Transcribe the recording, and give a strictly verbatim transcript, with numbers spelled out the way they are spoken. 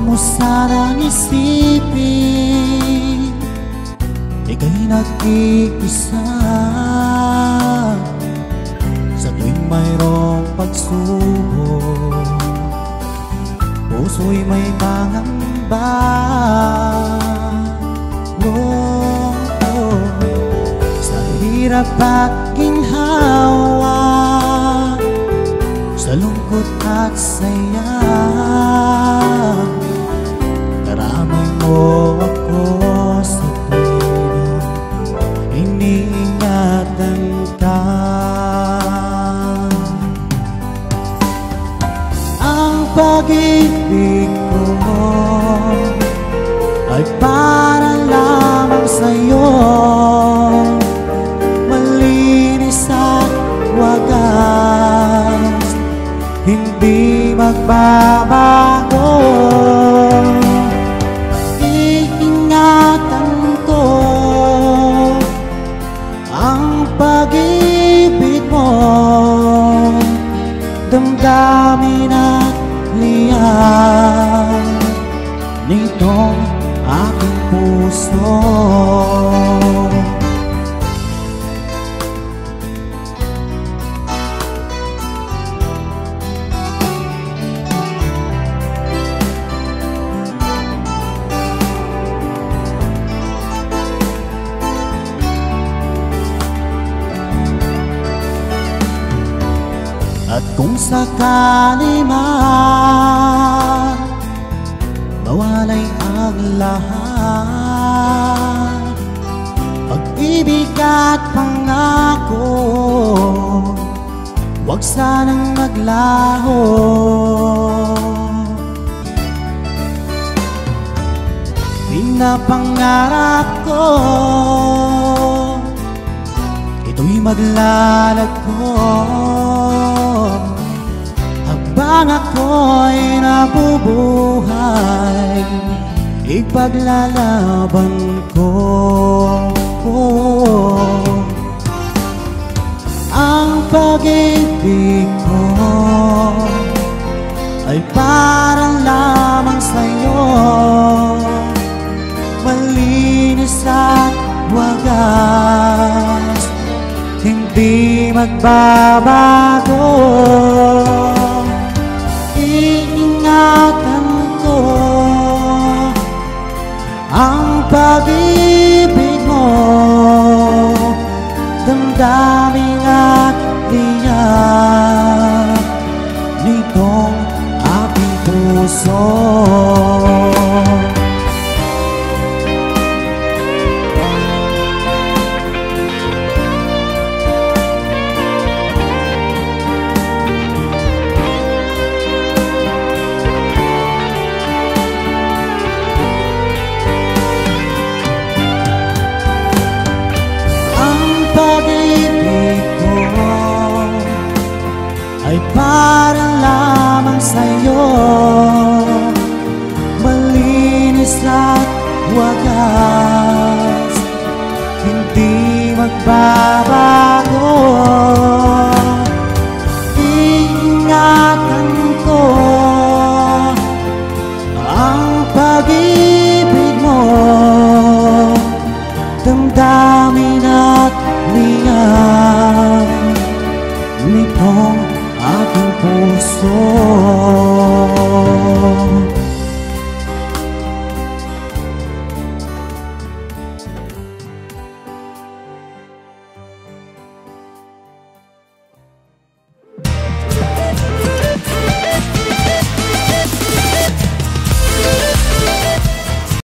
mo sanang isipin, ika'y nag-iisa sa tuwing mayroong pagsubok. Puso'y may pangamba, oh, oh. Sa hirap at ginhawa, sa lungkot at saya, karamay mo ako sa tuwing iniingatan ka. Ang pag-ibig ko ay para lamang sa'yo, malinis at wagas, hindi magbabago. Iingatan ko ang pag-ibig mo, damdamin at liyan nitong aking puso. At kung sakali man mawalay ang lahat, pag-ibig at pangako, huwag sanang maglaho. Pinapangarap ko, ito'y maglalagko habang ako'y nabubuhay, ipaglalaban ko. Ang pag-ibig ko ay para lamang sa'yo, malinis at wagas, hindi magbabago. Iingatan ko ang pag-ibig mo, damdamin at tiyak nitong aking puso. Ay para lamang sa'yo, malinis at wagas, hindi magbabago. Iingatan ko ang pag-ibig mo, damdamin at liyan nitong aking puso.